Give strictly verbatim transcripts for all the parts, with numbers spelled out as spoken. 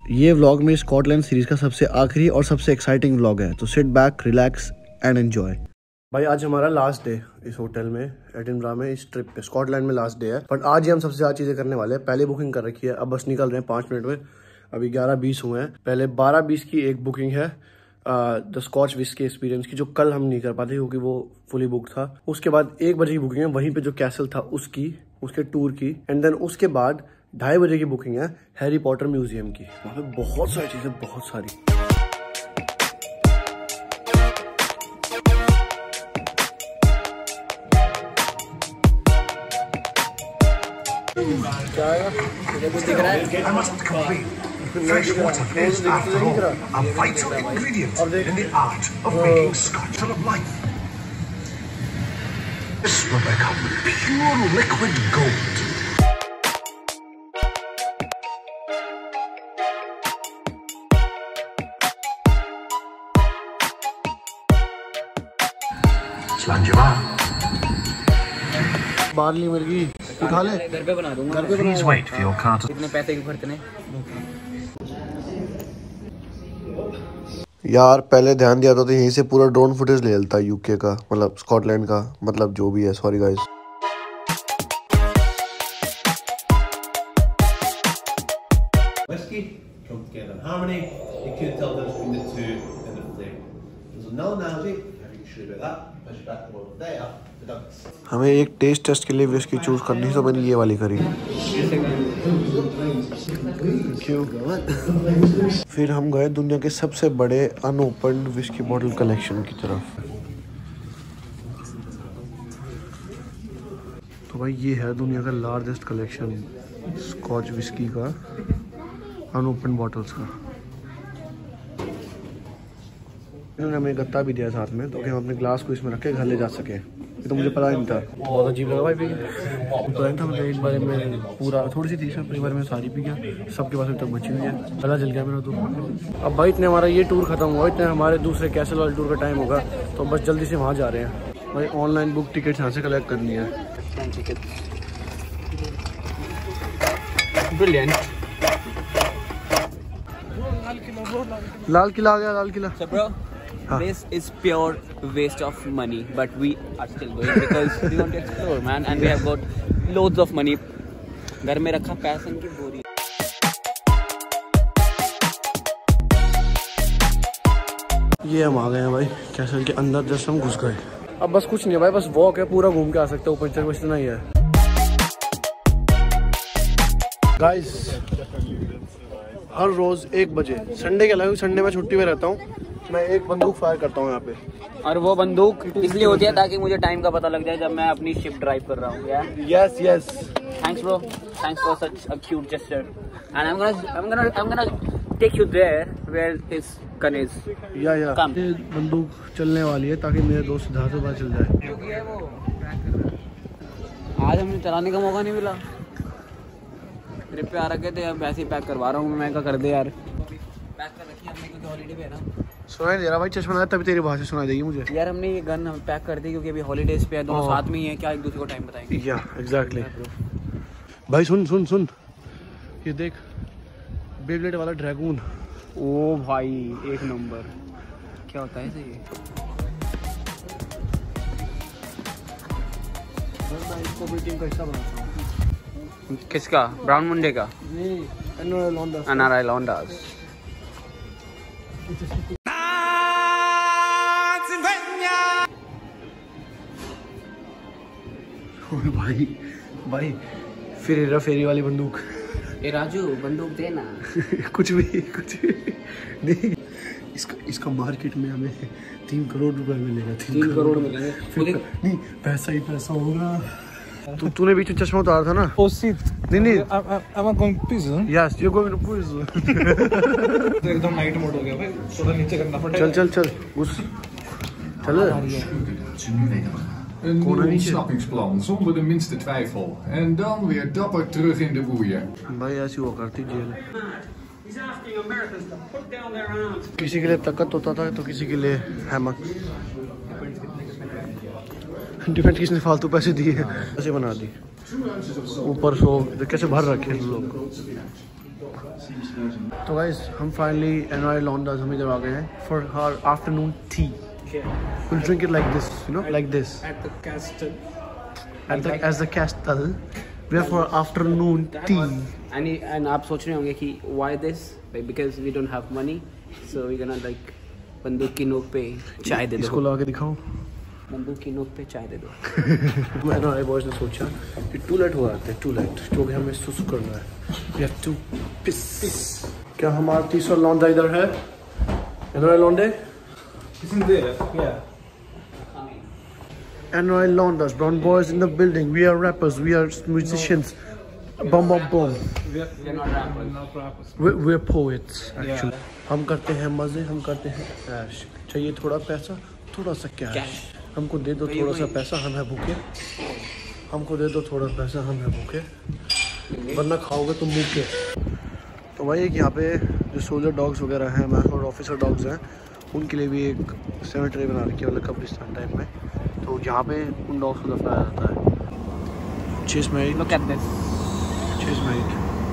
ये व्लॉग में Scotland series का सबसे आखिरी और सबसे एक्साइटिंग व्लॉग है, तो sit back, relax and enjoy. भाई आज हमारा लास्ट डे इस होटल में एडिनबरा में, इस ट्रिप पे स्कॉटलैंड में लास्ट डे है। बट आज ही हम सबसे ज्यादा चीजें करने वाले हैं। पहले बुकिंग कर रखी है, अब बस निकल रहे हैं पाँच मिनट में। अभी ग्यारह बीस हुए हैं। पहले बारह बीस की एक बुकिंग है द स्कॉच विस्की एक्सपीरियंस की, जो कल हम नहीं कर पाते क्योंकि वो फुली बुक था। उसके बाद एक बजे की बुकिंग है वहीं पे जो कैसल था उसकी, उसके टूर की। एंड देन उसके बाद ढाई बजे की बुकिंग है हैरी पॉटर म्यूजियम की। वहाँ पे बहुत सारी चीजें, बहुत सारी। क्या आएगा? कुछ दिख रहा है? बार्ली मुर्गी खा ले, घर पे बना दूंगा। घर पे बना। इतने पैसे क्यों खर्चने यार। पहले ध्यान दिया था तो यहीं से पूरा ड्रोन फुटेज ले लेता यूके का, मतलब स्कॉटलैंड का, मतलब जो भी है। Sorry guys. हमें एक टेस्ट टेस्ट के लिए विस्की चूज करनी, तो मैंने ये वाली करी। क्यों? फिर हम गए दुनिया के सबसे बड़े अनओपन्ड विस्की बॉटल कलेक्शन की तरफ। तो भाई ये है दुनिया का लार्जेस्ट कलेक्शन स्कॉच विस्की का, अनओपन बॉटल्स का। इन्होंने हमें गत्ता भी दिया साथ में, तो कि हम अपने ग्लास को इसमें रख के घर ले जा सके। ये तो मुझे पता नहीं था, बहुत अजीब लगा भाई पी के। था मुझे एक बार में पूरा, थोड़ी सी थी सर, एक बार में सारी पी गया। सबके पास अभी तक बची हुई है, गला जल गया मेरा तो। अब भाई इतने हमारा ये टूर खत्म हुआ, इतने हमारे दूसरे कैसल वाले टूर का टाइम होगा, तो बस जल्दी से वहाँ जा रहे हैं। भाई ऑनलाइन बुक टिकट यहाँ से कलेक्ट करनी है। ब्रिलियंट। लाल किला आ गया, Lal Qila. Huh. This is pure waste of money, but we are still going because we want to explore, man, and we have got loads of money. घर में रखा पैसन की बोरी। ये हम आ गए हैं भाई कैसल के अंदर, जस्ट हम घुस गए। अब बस कुछ नहीं है भाई, बस वॉक है, पूरा घूम के आ सकते हो ऊपर तक, बस इतना ही है। गाइस हर रोज एक बजे, संडे के अलावा, संडे में छुट्टी में रहता हूँ मैं, एक बंदूक फायर करता हूँ यहाँ पे। और वो बंदूक इसलिए होती है ताकि मुझे टाइम का पता लग जाए जब मैं अपनी शिप ड्राइव कर रहा हूँ। Yes yes, thanks bro, thanks for such a cute gesture and I am gonna I am gonna I am gonna take you there where his gun is. Yeah yeah ये बंदूक चलने वाली है ताकि मेरे दोस्त सिद्धार्थ से पता चल जाए। आज हमें चलाने का मौका नहीं मिला, ट्रिप पे आ रखे थे, अब वैसे ही पैक करवा रहा हूँ मैं। क्या कर दे यार, पैक कर रखी हमने क्योंकि हॉलीडे पे है ना। सुनाई दे रहा भाई, चश्मा लगाया तभी तेरी भाषा सुनाई देगी मुझे। यार हमने ये गन पैक कर दी क्योंकि अभी हॉलीडेज पे है, दोनों साथ में ही है, क्या एक दूसरे को टाइम बताएंगे। या एग्जैक्टली। भाई सुन सुन सुन, ये देख बेब्लेड वाला ड्रैगून। ओ भाई एक नंबर। क्या होता है ये? मैं इसको भी टीम का हिस्सा बनाता हूँ। किसका? ब्राउन मुंडे का? नहीं, एनआरआई लॉन्डास। एनआरआई लॉन्डास। भाई भाई फिर हेरा फेरी वाली बंदूक। ए राजू बंदूक देना। कुछ भी कुछ भी नहीं, इसका इसका मार्केट में हमें तीन करोड़ रुपए मिलेगा। तीन, तीन करोड़ मिलेंगे। नहीं पैसा ही पैसा होगा। तू तूने बीच में चश्मा उतारा था ना? Oh shit. नहीं नहीं, I'm going to prison. Yes, you're going to prison. तो एकदम नाइट मोड हो गया भाई, थोड़ा नीचे करना पड़ेगा। चल चल चल घुस चल। Een nieuw ontsnappingsplan, zonder de minste twijfel. En dan weer dapper terug in de boeien. भाई ऐसी हुआ करती जेल। किसी के लिए तकत होता था तो किसी के लिए हैमक। डिफेंस किसने फालतू पैसे दिए, ऐसे बना दी। ऊपर सो कैसे भर रखे हैं लोग। तो गाइस हम फाइनली एनवाई लॉन्डर्स हम इधर आ गए हैं for our afternoon tea. We'll drink it like this, you know, like this. At the castle. At the as the castle. We are for afternoon tea. And and आप सोच रहे होंगे कि why this? Because we don't have money, so we're gonna like बंदूक की नोक पे चाय दे दो। इसको लगा के दिखाओ। बंदूक की नोक पे चाय दे दो। मैं ना बॉयज ने सोचा कि टू लेट हो जाते हैं, टू लेट क्योंकि हमें सुसु करना है। We have to piss. क्या हमारा तीसरा लौंडा इधर है? इधर लौंडे? Isn't there? Yeah. N Y Londers, brown boys in the building. We are rappers. We are musicians. Bum bum bum. We are, we are not rappers. Not rappers. We're, we're poets actually. Yeah. हम करते हैं मजे, हम करते हैं ऐश। चाहिए थोड़ा पैसा, थोड़ा सा कैश। हमको दे दो थोड़ा सा पैसा, हम है भूखे। हमको दे दो थोड़ा पैसा, हम है भूखे। वरना खाओगे तुम मुँह के। तो भाई एक यहाँ पे जो सोल्जर डॉग्स वगैरह हैं, मैथ और ऑफिसर डॉग्स हैं, उनके लिए भी एक सेमेट्री बना रखी है, मतलब कब्रिस्तान टाइप में। तो यहाँ पे उन डॉग्स को दफनाया जाता है। चेस मैरिड। Look at this. चेस मैरिड।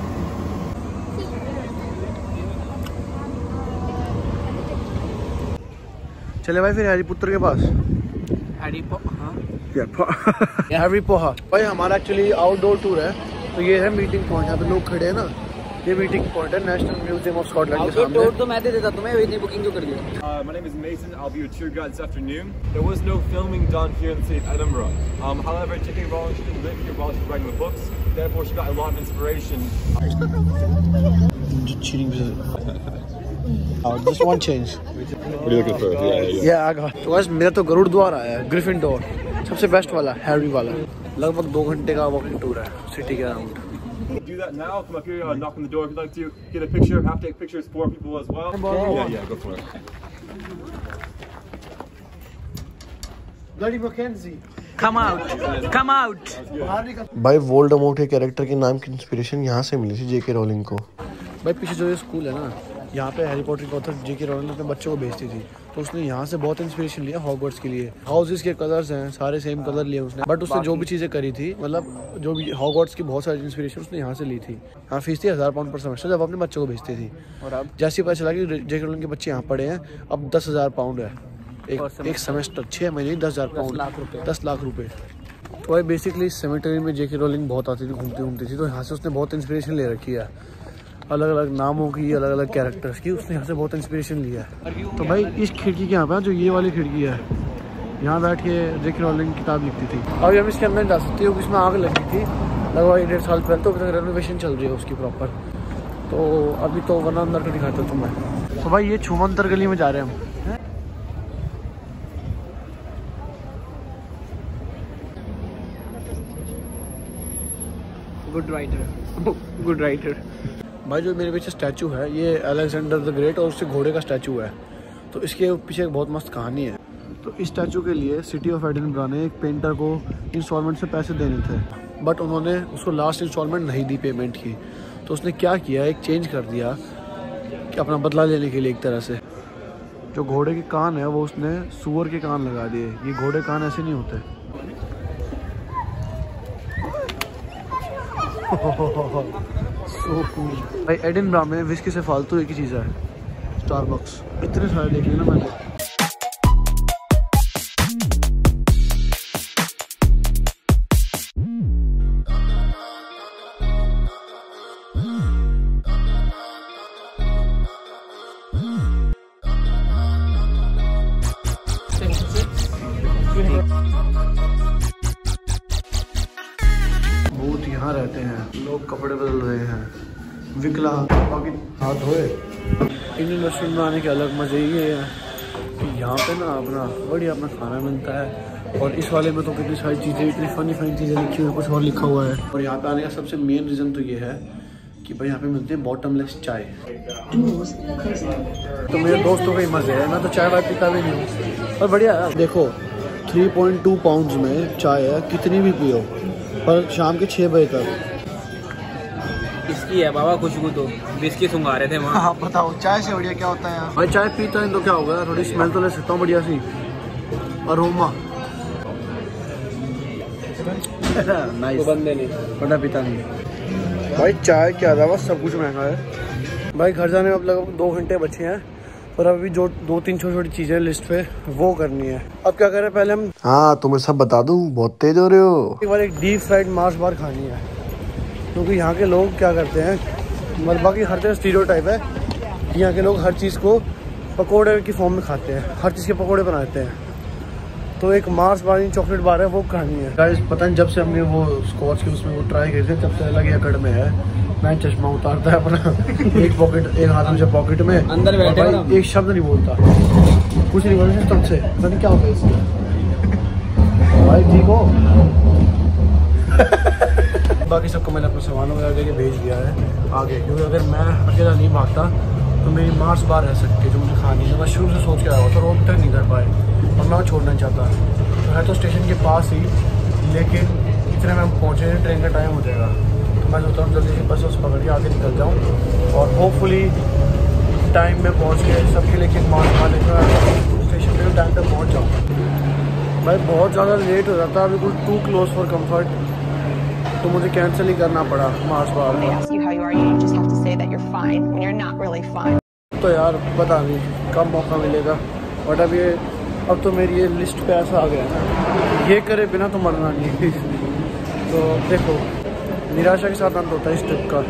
चले भाई फिर हैरी पुत्र के पास। हैरी पो हाँ। हैरी पोहा। भाई हमारा एक्चुअली आउटडोर टूर है, तो ये है मीटिंग पॉइंट। यहाँ पे लोग खड़े हैं ना, ये मीटिंग पॉइंट है नेशनल म्यूजियम ऑफ स्कॉटलैंड के सामने। आउटडोर तो मैं दे देता तुम्हें, इतनी बुकिंग क्यों कर दिया? Uh, my name is Mason. I'll be your tour guide this afternoon. There was no filming done here in the city of Edinburgh. Um, however, J K Rowling she didn't live here while she was writing the books. Therefore, she got a lot of inspiration. Oh, just one change. What are you looking for? Yeah, yeah. Yeah, I got. तो बस मेरा तो गरुड़ द्वार आया है, Gryffindor, सबसे best वाला, Harry वाला। लगभग दो घंटे का वॉकिंग टूर है सिटी के around. Do that now. Come up here, uh, knock on the door if you'd like to. Get a picture. Have to take pictures for people as well. Yeah, yeah, go for it. Bloody Mackenzie. Come out. Come out. भाई Voldemort के character के नाम की inspiration यहाँ से मिली थी जेके rolling को। भाई पीछे जो ये स्कूल है ना, यहाँ पे हैरी पॉटर के ऑथर जेके रोलिंग अपने बच्चों को भेजती थी, तो उसने यहाँ से बहुत इंस्पिरेशन लिया हॉगवर्ट्स के लिए। हाउसेस के कलर्स हैं सारे सेम कलर लिए उसने, बट उसने जो भी चीज़ें करी थी, मतलब जो भी हॉगवर्ट्स की बहुत सारी इंस्पिरेशन उसने यहाँ से ली थी। यहाँ फीस थी हज़ार पाउंड पर सेमेस्टर जब अपने बच्चों को भेजती थी, और अब जैसे ही पता चला कि जेके रोलिंग के बच्चे यहाँ पढ़े हैं, अब दस हज़ार पाउंड है एक एक सेमेस्टर, छः महीने दस हज़ार पाउंड, दस लाख रुपये। तो भाई बेसिकली इस सेमेटरी में जेके रोलिंग बहुत आती थी, घूमती घूमती थी, तो यहाँ से उसने बहुत इंस्पिरेशन ले रखी है, अलग अलग नामों की, अलग अलग कैरेक्टर्स की, उसने यहाँ से बहुत इंस्पिरेशन लिया है। तो भाई इस खिड़की के यहाँ पे जो ये वाली खिड़की है, यहाँ बैठ के जेके रोलिंग किताब लिखती थी। अभी हम इसके अंदर जा सकते हो, इसमें आग लगी थी लगभग एक डेढ़ साल पहले, तो अभी तक रेनोवेशन चल रही है उसकी प्रॉपर। तो अभी तो वरना अंदर का दिखाता तुम्हें। तो भाई ये छुमंतर गली में जा रहे हैं हम। Good writer, good writer. भाई जो मेरे पीछे स्टैचू है, ये अलेक्जेंडर द ग्रेट और उसके घोड़े का स्टैचू है, तो इसके पीछे एक बहुत मस्त कहानी है। तो इस स्टैचू के लिए सिटी ऑफ एडिनबरा ने एक पेंटर को इंस्टॉलमेंट से पैसे देने थे, बट उन्होंने उसको लास्ट इंस्टॉलमेंट नहीं दी पेमेंट की, तो उसने क्या किया, एक चेंज कर दिया कि अपना बदला लेने के लिए एक तरह से। जो घोड़े के कान है वो उसने सुअर के कान लगा दिए। ये घोड़े कान ऐसे नहीं होते। So cool. भाई एडिनबरा में विस्की से फालतू एक ही चीज़ है, स्टारबक्स। इतने सारे देख लिए ना मैंने। भूत यहाँ रहते हैं, लोग कपड़े बदल रहे हैं, विकला बाकी हाथ धोए। इंडियन रेस्टोरेंट में आने के अलग मज़े ये है कि यहाँ पे ना अपना बढ़िया अपना खाना मिलता है, और इस वाले में तो कितनी सारी चीज़ें, इतनी फनी फनी चीज़ें लिखी हुई है, कुछ और लिखा हुआ है। और यहाँ पे आने का सबसे मेन रीज़न तो ये है कि भाई यहाँ पे मिलती है बॉटमलेस चाय। तो मेरे दोस्तों का ही मज़े है, मैं तो चाय वाय पीता भी नहीं हूँ, पर बढ़िया है। देखो थ्री पॉइंट टू पाउंड्स में चाय है, कितनी भी पियो, पर शाम के छः बजे तक। इसकी है बाबा खुशबू, तो बिस्किट सुंघा रहे थे वहाँ। हाँ बताओ, चाय से बढ़िया क्या होता है भाई? चाय पीता है तो क्या होगा, थोड़ी स्मेल तो ले सकता हूँ बढ़िया सी, अरोमा। नाइस। बंदे नहीं, बड़ा पीता नहीं। भाई चाय क्या था, सब कुछ महंगा है भाई। घर जाने में अब लगभग दो घंटे बचे हैं और अभी जो दो तीन छोटी छोटी चीजें लिस्ट पे वो करनी है। अब क्या करें, पहले हम हाँ तुम्हें सब बता दूं, बहुत तेज हो रहे हो। एक बार एक डीप फ्राइड मार्स बार खानी है, क्योंकि यहाँ के लोग क्या करते हैं, मलबा की हर तरह स्टीरियोटाइप है, यहाँ के लोग हर चीज़ को पकोड़े की फॉर्म में खाते हैं, हर चीज़ के पकोड़े बनाते हैं। तो एक मार्स बार चॉकलेट बार है, वो खानी है गाइस। पता नहीं जब से हमने वो स्कॉच के उसमें वो ट्राई किए थे तब से अलग ही अकड़ में है। मैं चश्मा उतारता है अपना, एक पॉकेट एक हाथ में पॉकेट में अंदर बैठे, एक शब्द नहीं बोलता, कुछ नहीं बोलता तब से। पता नहीं क्या हो गया इसका। भाई ठीक हो? बाकी सबको मैंने अपना सामान वगैरह देके भेज दिया है आगे, क्योंकि अगर मैं अकेला नहीं भागता तो मेरी मार्स बार रह सकती है जो मुझे खानी है। मैं शुरू से सोच के आया हुआ था, रोड तक नहीं कर पाए और मैं छोड़ना चाहता तो है तो स्टेशन के पास ही, लेकिन इतने में हम पहुँचे ट्रेन का टाइम हो जाएगा। तो मैं सोचता हूँ जल्दी से बस उस पकड़ के आगे निकल जाऊँ और होपफुली टाइम में पहुँच के सबके लेके मार्स बार लेकर स्टेशन पर टाइम तक पहुँच जाऊँ। भाई बहुत ज़्यादा लेट हो जाता है, बिल्कुल टू क्लोज फॉर कम्फर्ट, तो मुझे कैंसिल ही करना पड़ा मार्स बार। तो यार पता नहीं कब मौका मिलेगा, बट अब ये अब तो मेरी ये लिस्ट पे ऐसा आ गया ना, ये करे बिना तो मरना नहीं। तो देखो निराशा के साथ अंत होता है इस ट्रिप का।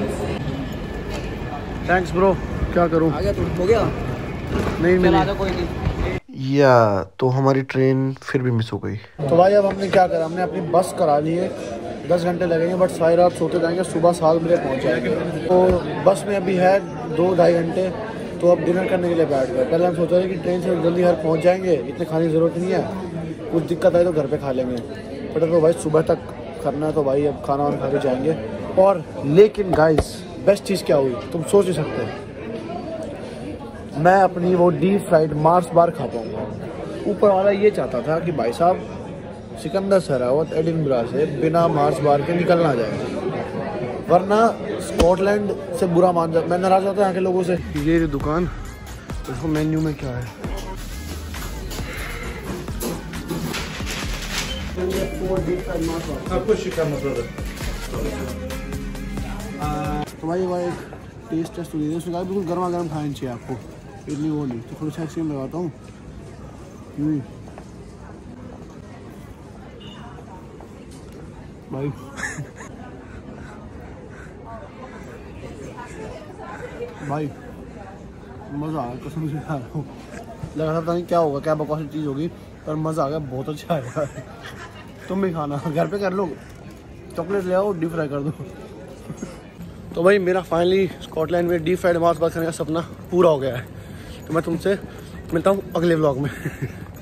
थैंक्स ब्रो, क्या करूँ, आ गया तू, हो गया नहीं मिला कोई नहीं या तो हमारी ट्रेन फिर भी मिस हो गई। तो भाई अब हमने क्या करा, हमने अपनी बस करा ली है, दस घंटे लगेंगे बट सारी रात सोते जाएंगे, सुबह सात बजे पहुँच जाएंगे। तो बस में अभी है दो ढाई घंटे, तो अब डिनर करने के लिए बैठ गए। पहले हम सोचा कि ट्रेन से जल्दी घर पहुँच जाएंगे, इतने खाने की ज़रूरत नहीं है, कुछ दिक्कत आई तो घर पे खा लेंगे, बट तो भाई सुबह तक करना है तो भाई अब खाना वाना खा के जाएंगे। और लेकिन गाइस बेस्ट चीज़ क्या हुई तुम सोच नहीं सकते, मैं अपनी वो डीप फ्राइड मार्स बार खा पाऊँगा। ऊपर वाला ये चाहता था कि भाई साहब सिकंदर सरावत एडिनबरा से बिना मार्स बार के निकलना जाए, वरना स्कॉटलैंड से बुरा मान जाता। मैं नाराज होता यहाँ के लोगों से। ये रही दुकान, इसको मेन्यू में क्या है, तो भाई भाई एक टेस्ट टेस्ट हो गया, उसने कहा बिल्कुल गर्मा गर्म खानी चाहिए आपको, इतनी वो नहीं। तो थोड़ा सा एक्सट्रीम लगाता हूँ भाई। भाई मज़ा आ गया, कसम से खा रहा हूँ, लगा था पता नहीं क्या होगा, क्या बकवास चीज़ होगी, पर मज़ा आ गया, बहुत अच्छा आएगा। तुम भी खाना, घर पे कर लो, चॉकलेट ले आओ, डीप फ्राई कर दो। तो भाई मेरा फाइनली स्कॉटलैंड में डीप फ्राइड मार्स बार खाने का सपना पूरा हो गया है। तो मैं तुमसे मिलता हूँ अगले व्लॉग में।